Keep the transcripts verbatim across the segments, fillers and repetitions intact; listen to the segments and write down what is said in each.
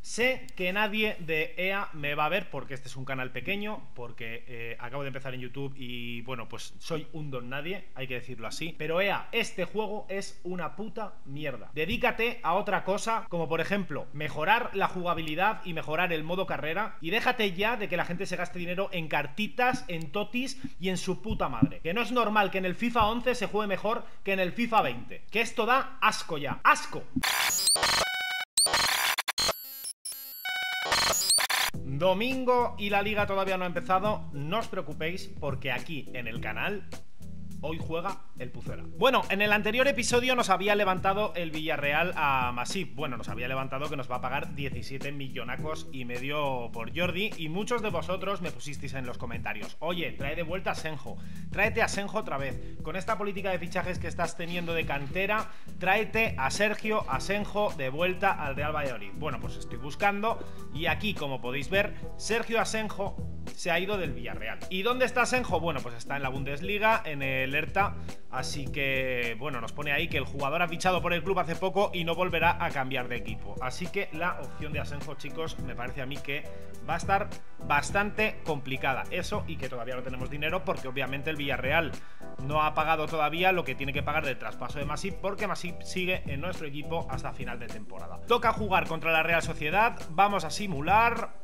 Sé que nadie de E A me va a ver porque este es un canal pequeño, porque eh, acabo de empezar en YouTube y bueno, pues soy un don nadie, hay que decirlo así. Pero E A, este juego es una puta mierda. Dedícate a otra cosa, como por ejemplo mejorar la jugabilidad y mejorar el modo carrera, y déjate ya de que la gente se gaste dinero en cartitas, en totis y en su puta madre. Que no es normal que en el FIFA once se juegue mejor que en el FIFA veinte. Que esto da asco ya, ¡asco! Domingo y la liga todavía no ha empezado. No os preocupéis porque aquí en el canal hoy juega el Pucela. Bueno, en el anterior episodio nos había levantado el Villarreal a Masip. Bueno, nos había levantado que nos va a pagar diecisiete millonacos y medio por Jordi. Y muchos de vosotros me pusisteis en los comentarios: oye, trae de vuelta a Senjo, tráete a Senjo otra vez. Con esta política de fichajes que estás teniendo de cantera, tráete a Sergio Asenjo de vuelta al Real Valladolid. Bueno, pues estoy buscando y aquí, como podéis ver, Sergio Asenjo se ha ido del Villarreal. ¿Y dónde está Asenjo? Bueno, pues está en la Bundesliga, en el Hertha. Así que, bueno, nos pone ahí que el jugador ha fichado por el club hace poco y no volverá a cambiar de equipo. Así que la opción de Asenjo, chicos, me parece a mí que va a estar bastante complicada. Eso, y que todavía no tenemos dinero porque obviamente el Villarreal no ha pagado todavía lo que tiene que pagar del traspaso de Masip, porque Masip sigue en nuestro equipo hasta final de temporada. Toca jugar contra la Real Sociedad. Vamos a simular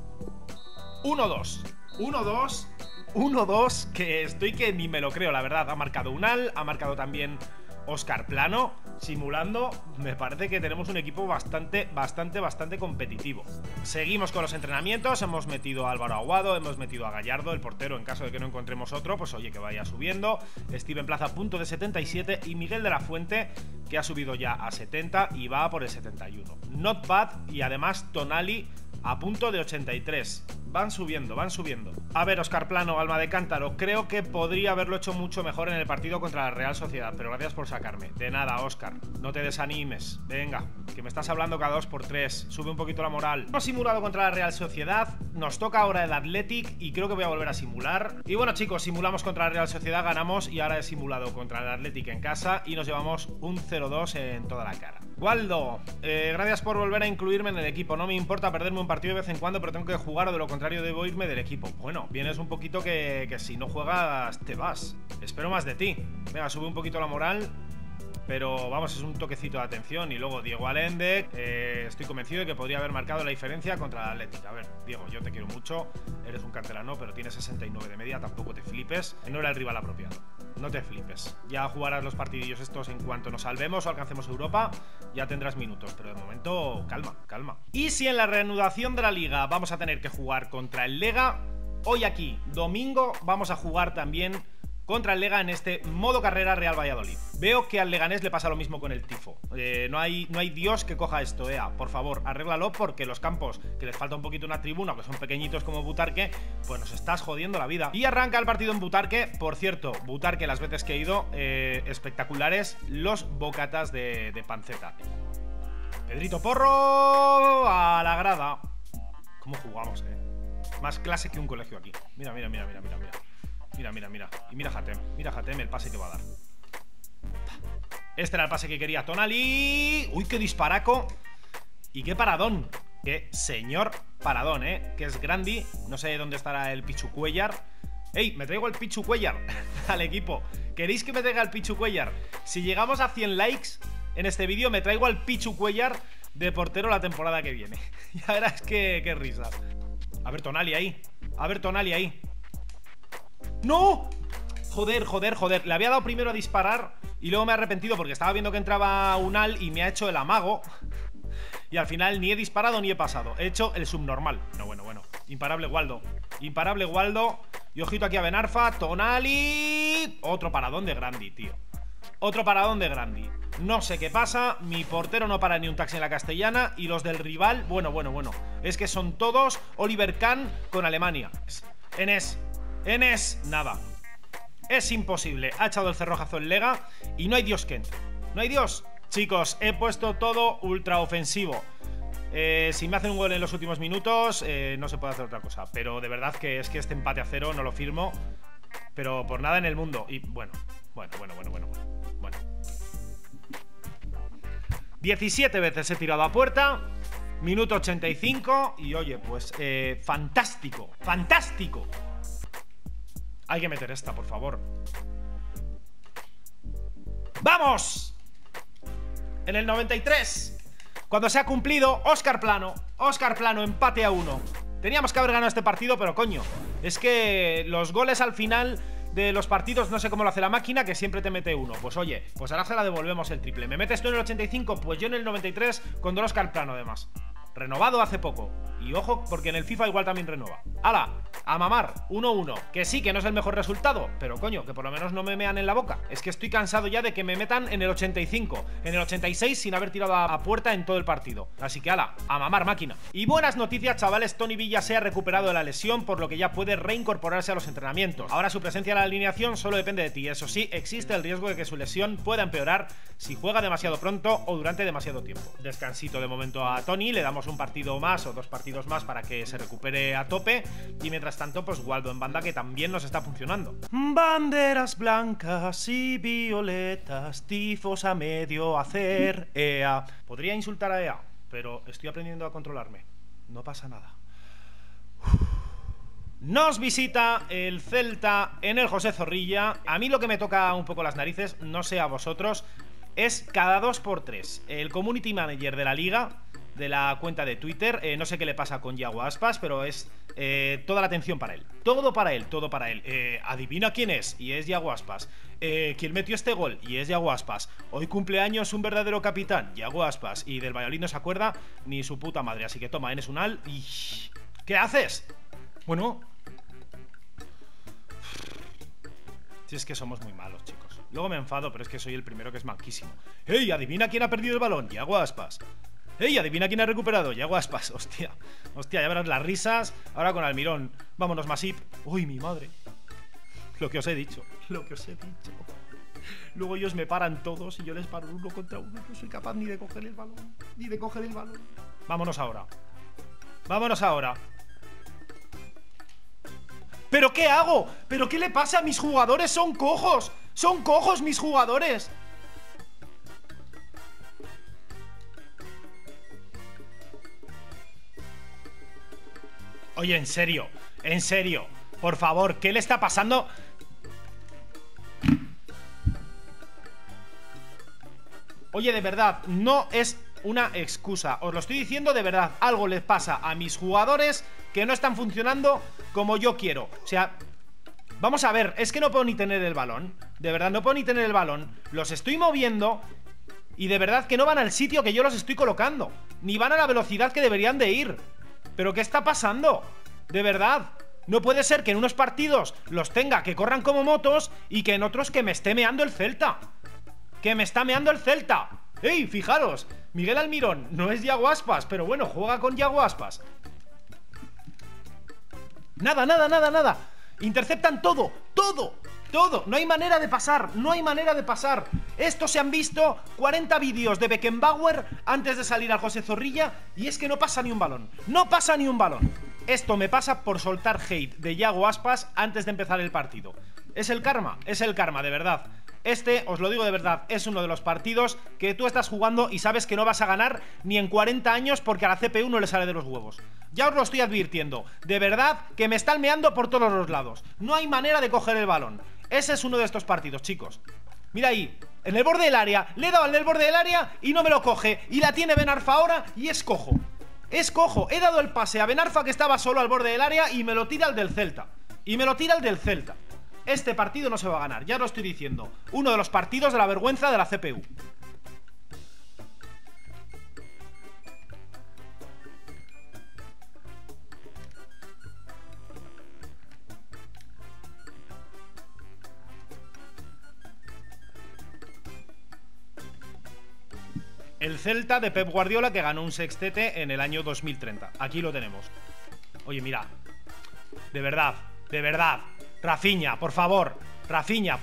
uno dos. uno dos. uno dos, que estoy que ni me lo creo, la verdad. Ha marcado Unal, ha marcado también Óscar Plano, simulando. Me parece que tenemos un equipo bastante, bastante, bastante competitivo. Seguimos con los entrenamientos. Hemos metido a Álvaro Aguado, hemos metido a Gallardo, el portero, en caso de que no encontremos otro, pues oye, que vaya subiendo. Steven Plaza a punto de setenta y siete y Miguel de la Fuente, que ha subido ya a setenta y va por el setenta y uno. Not bad. Y además Tonali a punto de ochenta y tres. Van subiendo, van subiendo. A ver, Óscar Plano, alma de cántaro, creo que podría haberlo hecho mucho mejor en el partido contra la Real Sociedad, pero gracias por sacarme. De nada, Óscar, no te desanimes. Venga, que me estás hablando cada dos por tres. Sube un poquito la moral. Hemos simulado contra la Real Sociedad. Nos toca ahora el Athletic y creo que voy a volver a simular. Y bueno, chicos, simulamos contra la Real Sociedad, ganamos, y ahora he simulado contra el Athletic en casa y nos llevamos un cero dos en toda la cara. Waldo, eh, gracias por volver a incluirme en el equipo. No me importa perderme un partido de vez en cuando, pero tengo que jugar o de lo contrario debo irme del equipo. Bueno, vienes un poquito que, que si no juegas te vas. Espero más de ti. Venga, sube un poquito la moral. Pero vamos, es un toquecito de atención. Y luego Diego Allende, eh, estoy convencido de que podría haber marcado la diferencia contra el Atlético. A ver, Diego, yo te quiero mucho, eres un canterano, pero tienes sesenta y nueve de media, tampoco te flipes. No era el rival apropiado, no te flipes. Ya jugarás los partidillos estos en cuanto nos salvemos o alcancemos Europa, ya tendrás minutos, pero de momento, calma, calma. Y si en la reanudación de la liga vamos a tener que jugar contra el Lega, hoy aquí, domingo, vamos a jugar también contra el Lega en este modo carrera Real Valladolid. Veo que al Leganés le pasa lo mismo con el tifo. Eh, no hay, no hay Dios que coja esto, E A. Por favor, arréglalo, porque los campos, que les falta un poquito una tribuna, que son pequeñitos como Butarque, pues nos estás jodiendo la vida. Y arranca el partido en Butarque. Por cierto, Butarque, las veces que he ido, eh, espectaculares los bocatas de, de panceta. Pedrito Porro a la grada. ¿Cómo jugamos, eh? Más clase que un colegio aquí. Mira, mira, mira, mira, mira, mira. Mira, mira, mira. Y mira Hatem. Mira Hatem el pase que va a dar. Este era el pase que quería Tonali. Uy, qué disparaco. Y qué paradón. Qué señor paradón, eh. Que es grandi. No sé dónde estará el Pichu Cuellar. ¡Ey! Me traigo el Pichu Cuellar al equipo. ¿Queréis que me traiga el Pichu Cuellar? Si llegamos a cien likes en este vídeo, me traigo al Pichu Cuellar de portero la temporada que viene. Ya verás qué, qué risas. A ver, Tonali ahí. A ver, Tonali ahí. ¡No! Joder, joder, joder. Le había dado primero a disparar y luego me he arrepentido porque estaba viendo que entraba Unal y me ha hecho el amago. Y al final ni he disparado ni he pasado. He hecho el subnormal. No, bueno, bueno. Imparable Waldo. Imparable Waldo. Y ojito aquí a Benarfa. Tonali. Otro paradón de Grandi, tío. Otro paradón de Grandi. No sé qué pasa. Mi portero no para ni un taxi en la Castellana. Y los del rival, bueno, bueno, bueno. Es que son todos Oliver Kahn con Alemania. Enes. Enes, nada. Es imposible. Ha echado el cerrojazo en Lega y no hay Dios que entre. No hay Dios. Chicos, he puesto todo ultra ofensivo. eh, Si me hacen un gol en los últimos minutos, eh, no se puede hacer otra cosa. Pero de verdad que es que este empate a cero no lo firmo, pero por nada en el mundo. Y bueno, bueno, bueno, bueno, bueno, bueno. diecisiete veces he tirado a puerta Minuto ochenta y cinco. Y oye, pues eh, fantástico, fantástico. Hay que meter esta, por favor. ¡Vamos! En el noventa y tres, cuando se ha cumplido, Óscar Plano. Óscar Plano, empate a uno. Teníamos que haber ganado este partido, pero coño, es que los goles al final de los partidos no sé cómo lo hace la máquina, que siempre te mete uno. Pues oye, pues ahora se la devolvemos el triple. ¿Me metes tú en el ochenta y cinco? Pues yo en el noventa y tres con Don Óscar Plano, además. Renovado hace poco. Y ojo, porque en el FIFA igual también renova. ¡Hala! A mamar, uno uno. Que sí, que no es el mejor resultado, pero coño, que por lo menos no me mean en la boca. Es que estoy cansado ya de que me metan en el ochenta y cinco, en el ochenta y seis sin haber tirado a puerta en todo el partido. Así que hala, a mamar, máquina. Y buenas noticias, chavales, Tony Villa se ha recuperado de la lesión, por lo que ya puede reincorporarse a los entrenamientos. Ahora su presencia en la alineación solo depende de ti. Eso sí, existe el riesgo de que su lesión pueda empeorar si juega demasiado pronto o durante demasiado tiempo. Descansito de momento a Tony, le damos un partido más o dos partidos más para que se recupere a tope. Y mientras tanto, pues Waldo en banda, que también nos está funcionando. Banderas blancas y violetas, tifos a medio hacer. E A. Podría insultar a E A, pero estoy aprendiendo a controlarme. No pasa nada. Nos visita el Celta en el José Zorrilla. A mí lo que me toca un poco las narices, no sé a vosotros, es cada dos por tres el community manager de la liga, de la cuenta de Twitter, eh, no sé qué le pasa con Yago Aspas, pero es eh, toda la atención para él. Todo para él, todo para él. Eh, adivina quién es, y es Yago Aspas. Eh, ¿Quién metió este gol? Y es Yago Aspas. Hoy cumpleaños un verdadero capitán, Yago Aspas. Y del Valladolid no se acuerda ni su puta madre. Así que toma, eres un al y... ¿Qué haces? Bueno... Si es que somos muy malos, chicos. Luego me enfado, pero es que soy el primero que es manquísimo. ¡Ey! Adivina quién ha perdido el balón, Yago Aspas. ¡Ey! Adivina quién ha recuperado, Yago Aspas. Hostia, hostia, ya verás las risas. Ahora con Almirón, vámonos Masip. Uy, mi madre. Lo que os he dicho, lo que os he dicho. Luego ellos me paran todos y yo les paro uno contra uno. No soy capaz ni de coger el balón, ni de coger el balón. Vámonos ahora. Vámonos ahora. ¿Pero qué hago? ¿Pero qué le pasa a mis jugadores? ¡Son cojos! ¡Son cojos mis jugadores! Oye, en serio, en serio, por favor, ¿qué le está pasando? Oye, de verdad, no es una excusa. Os lo estoy diciendo de verdad. Algo les pasa a mis jugadores que no están funcionando como yo quiero. O sea, vamos a ver, es que no puedo ni tener el balón. De verdad, no puedo ni tener el balón. Los estoy moviendo y de verdad que no van al sitio que yo los estoy colocando. Ni van a la velocidad que deberían de ir. ¿Pero qué está pasando? De verdad. No puede ser que en unos partidos los tenga que corran como motos y que en otros que me esté meando el Celta. Que me está meando el Celta. ¡Ey! Fijaros, Miguel Almirón no es Yago Aspas, pero bueno, juega con Yago Aspas. Nada, nada, nada, nada. Interceptan todo, todo, todo. No hay manera de pasar, no hay manera de pasar. Estos se han visto cuarenta vídeos de Beckenbauer antes de salir al José Zorrilla y es que no pasa ni un balón. No pasa ni un balón. Esto me pasa por soltar hate de Yago Aspas antes de empezar el partido. Es el karma, es el karma, de verdad. Este, os lo digo de verdad, es uno de los partidos que tú estás jugando y sabes que no vas a ganar ni en cuarenta años porque a la C P U no le sale de los huevos. Ya os lo estoy advirtiendo. De verdad que me están meando por todos los lados. No hay manera de coger el balón. Ese es uno de estos partidos, chicos. Mira ahí, en el borde del área. Le he dado en el borde del área y no me lo coge. Y la tiene Ben Arfa ahora y es cojo. Es cojo. He dado el pase a Ben Arfa que estaba solo al borde del área y me lo tira el del Celta. Y me lo tira el del Celta. Este partido no se va a ganar, ya lo estoy diciendo. Uno de los partidos de la vergüenza de la C P U. El Celta de Pep Guardiola, que ganó un sextete en el año dos mil treinta. Aquí lo tenemos. Oye, mira. De verdad, de verdad. Rafinha, por favor, Rafinha.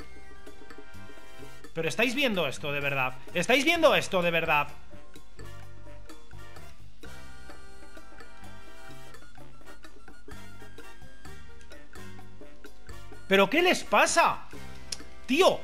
Pero estáis viendo esto de verdad. ¿Estáis viendo esto de verdad? ¿Pero qué les pasa? Tío.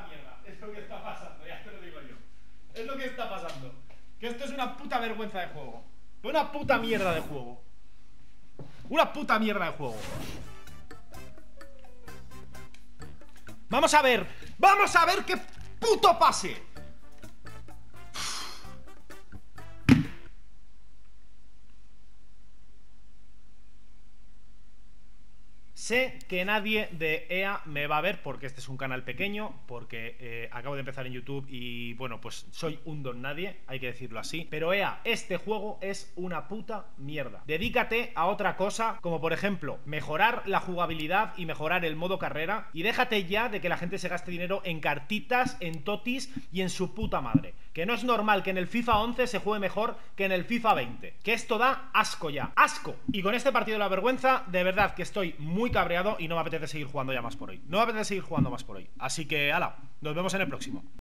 mierda. Es lo que está pasando, ya te lo digo yo. Es lo que está pasando. Que esto es una puta vergüenza de juego. Una puta mierda de juego. Una puta mierda de juego. Vamos a ver. Vamos a ver qué puto pase. Sé que nadie de E A me va a ver porque este es un canal pequeño, porque eh, acabo de empezar en YouTube y bueno, pues soy un don nadie, hay que decirlo así. Pero E A, este juego es una puta mierda. Dedícate a otra cosa, como por ejemplo, mejorar la jugabilidad y mejorar el modo carrera. Y déjate ya de que la gente se gaste dinero en cartitas, en totis y en su puta madre. Que no es normal que en el FIFA once se juegue mejor que en el FIFA veinte. Que esto da asco ya, asco. Y con este partido de la vergüenza, de verdad que estoy muy cabreado y no me apetece seguir jugando ya más por hoy. No me apetece seguir jugando más por hoy. Así que, ala, nos vemos en el próximo.